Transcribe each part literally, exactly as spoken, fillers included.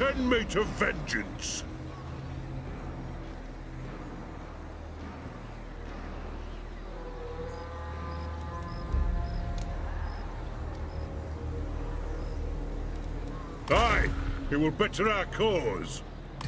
Send me to vengeance! Aye, it will better our cause.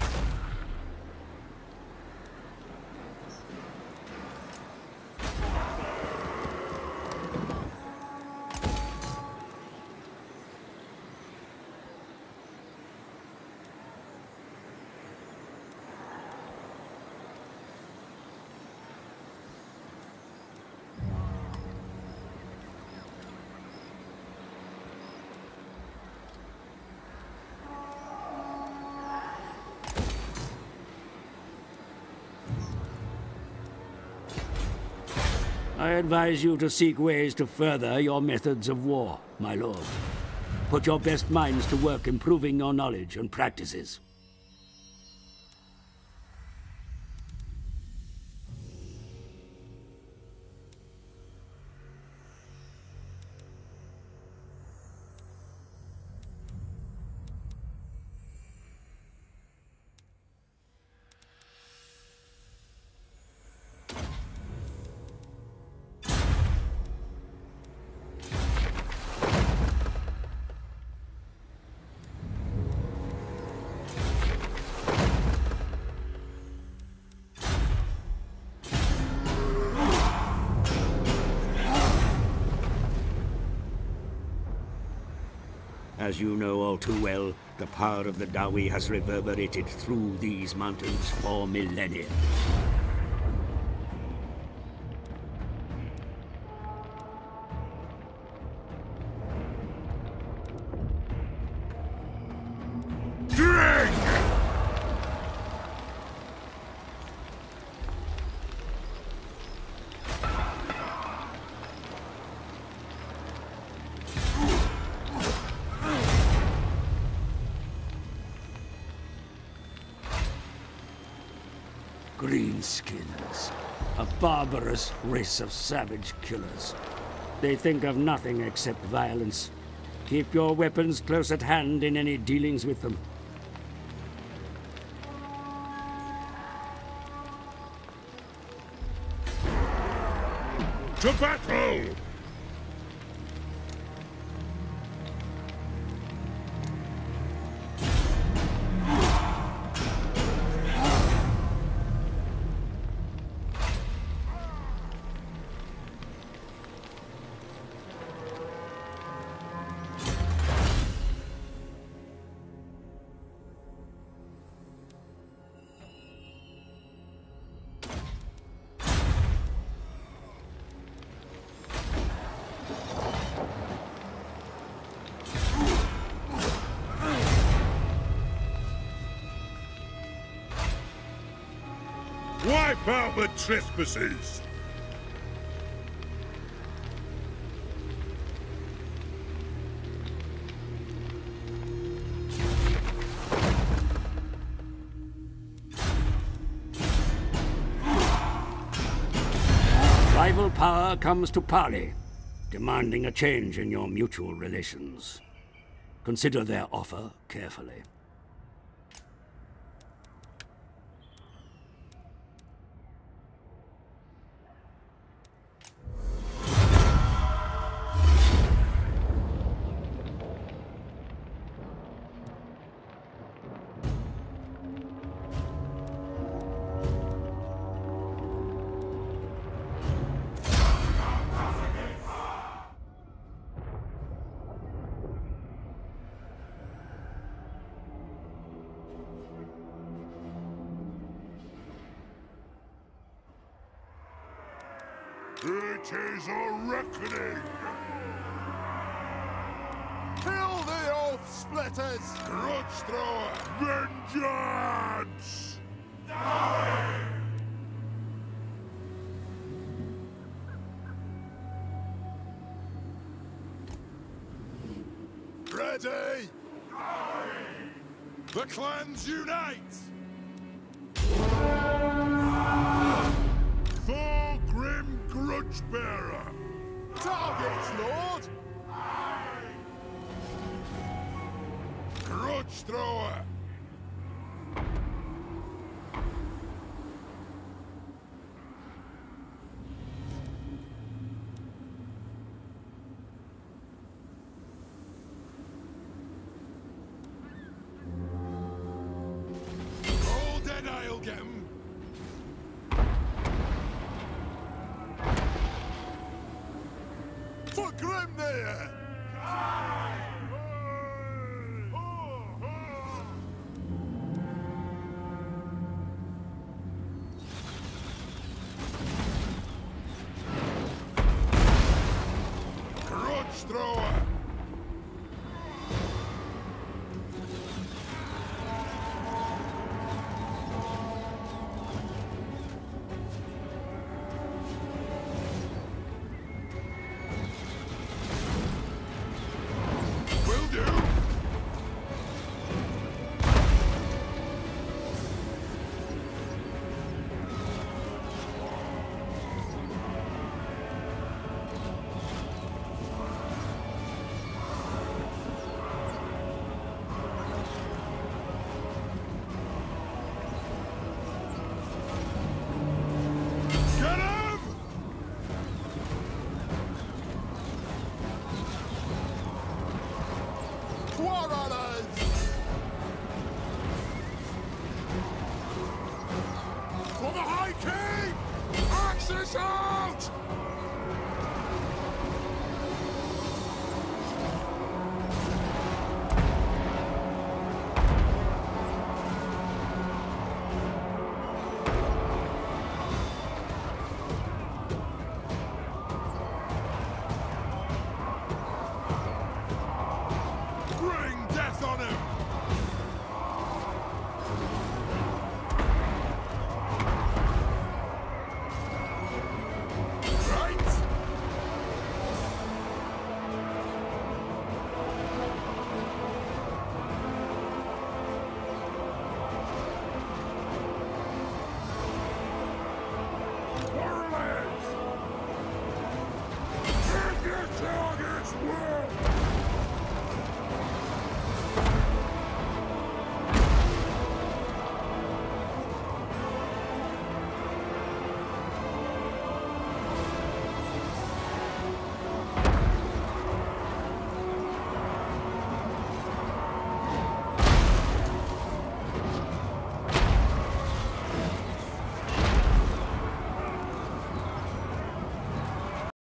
I advise you to seek ways to further your methods of war, my lord. Put your best minds to work improving your knowledge and practices. As you know all too well, the power of the Dawi has reverberated through these mountains for millennia. Greenskins, a barbarous race of savage killers. They think of nothing except violence. Keep your weapons close at hand in any dealings with them. To battle! Wipe out the trespassers! Rival power comes to parley, demanding a change in your mutual relations. Consider their offer carefully. It is a reckoning! Kill the Oath Splitters! Grudge Thrower! Vengeance! Ready! The clans unite! For Grim Grudgebearer! Targets, Lord! Grudge Thrower! here! Grudge thrower! Will do! Get him! Quarrelers! For the High King! Axis out!